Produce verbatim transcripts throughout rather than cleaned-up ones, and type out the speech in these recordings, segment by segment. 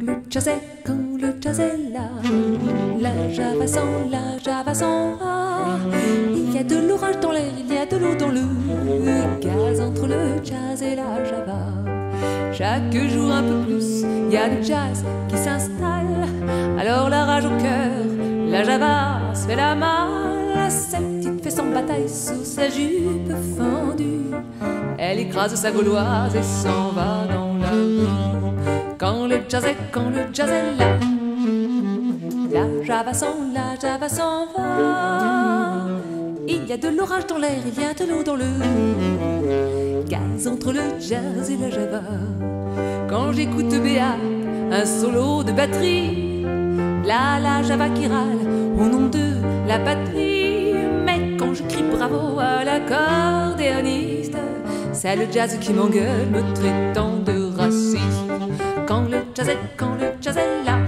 le jazz est, quand le jazz est là, la java s'en, la java s'en va. Il y a de l'orage dans l'air, il y a de l'eau dans le gaz entre le jazz et la java. Chaque jour un peu plus, il y a le jazz qui s'installe. Alors la rage au cœur, la java se fait la malle. Cette petite fait son bataille sous sa jupe fendue. Elle écrase sa gauloise et s'en va dans la rue. Quand le jazz est, quand le jazz est là, la java s'en, la java s'en va. Il y a de l'orage dans l'air, il y a de l'eau dans le gaz entre le jazz et la java. Quand j'écoute Béat, un solo de batterie, là la java qui râle au nom de la patrie. Mais quand je crie bravo à l'accordéoniste, c'est le jazz qui m'engueule, me traitant de raciste. Quand le jazz est, quand le jazz est là,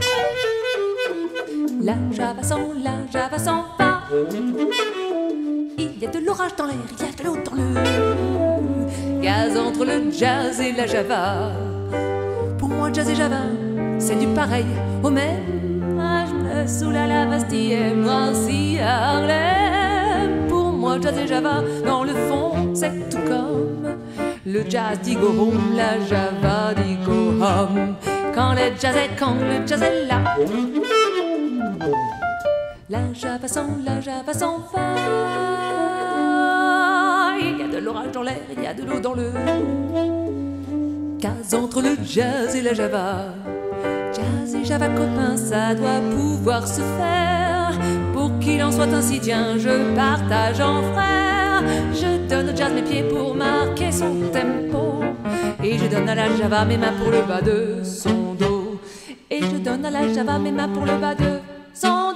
la java s'en, la java s'en va. Il y a de l'orage dans l'air, il y a de l'eau dans le gaz entre le jazz et la java. Pour moi, jazz et java, c'est du pareil au même. Je me saoule à la Bastille et Nancy à Harlem. Pour moi, jazz et java, dans le fond, c'est tout comme le jazz dit go home, la java dit go home. Quand le jazz est, quand le jazz est là, la java s'en, la java s'en va. Il y a de l'orage dans l'air, il y a de l'eau dans le gaz entre le jazz et la java. Jazz et java copains, ça doit pouvoir se faire. Pour qu'il en soit ainsi, tiens, je partage en frère. Je donne au jazz mes pieds pour marquer son tempo, et je donne à la java mes mains pour le bas de son dos. Et je donne à la java mes mains pour le bas de son dos.